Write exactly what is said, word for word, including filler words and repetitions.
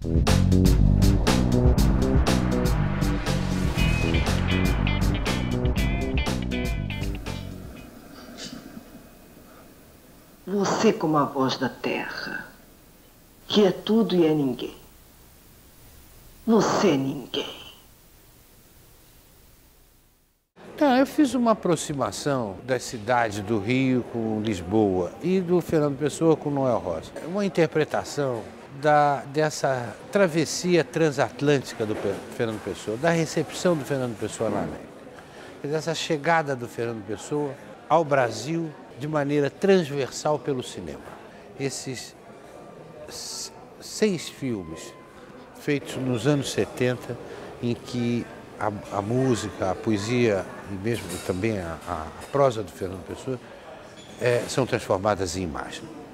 Você como a voz da terra, que é tudo e é ninguém. Você é ninguém. Não, eu fiz uma aproximação das cidades do Rio com Lisboa e do Fernando Pessoa com Noel Rosa. Uma interpretação da, dessa travessia transatlântica do Fernando Pessoa, da recepção do Fernando Pessoa na América. Dessa chegada do Fernando Pessoa ao Brasil de maneira transversal pelo cinema. Esses seis filmes feitos nos anos setenta, em que a, a música, a poesia e mesmo também a, a prosa do Fernando Pessoa é, são transformadas em imagem.